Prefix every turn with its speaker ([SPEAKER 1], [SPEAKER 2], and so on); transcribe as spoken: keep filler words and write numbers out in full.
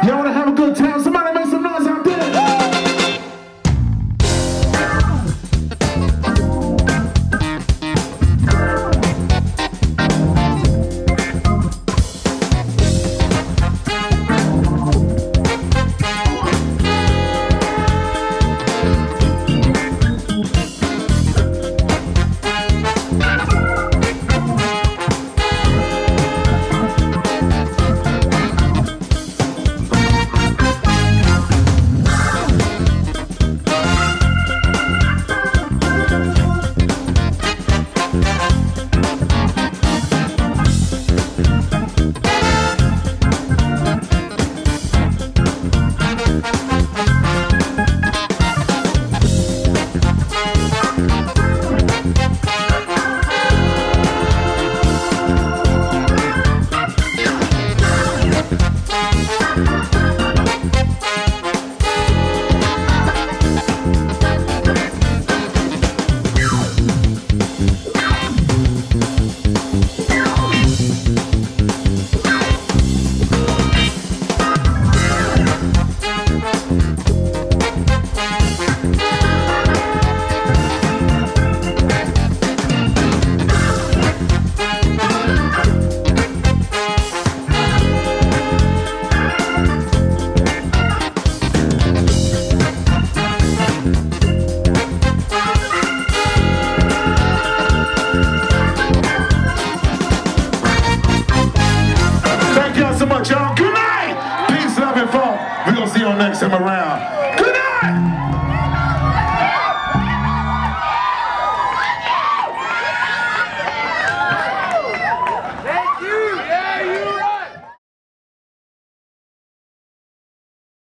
[SPEAKER 1] Y'all wanna have a good time? Somebody make some noise out there. So much, y'all. Good night. Peace, love, and funk. We're gonna see you next time around.